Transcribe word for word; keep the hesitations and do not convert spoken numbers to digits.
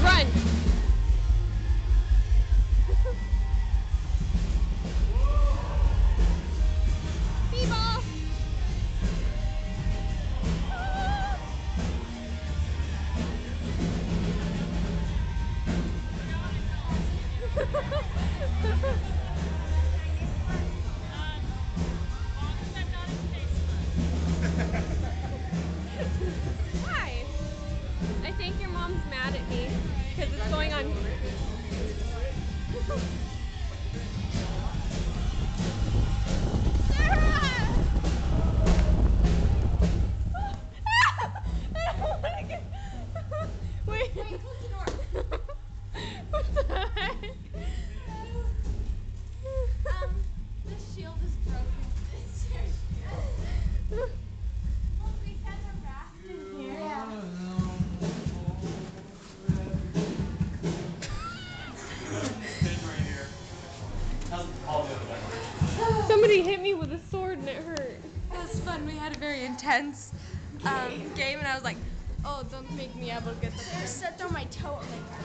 Run! B-ball! Why? I think your mom's mad at me because it's going on. Wait. Wait, close the door. What the heck? Um, the shield is broken. Well, we had our bath in here. Yeah. Somebody hit me with a sword and it hurt. It was fun. We had a very intense um, game, and I was like, oh, don't make me ever get the first set on my toe.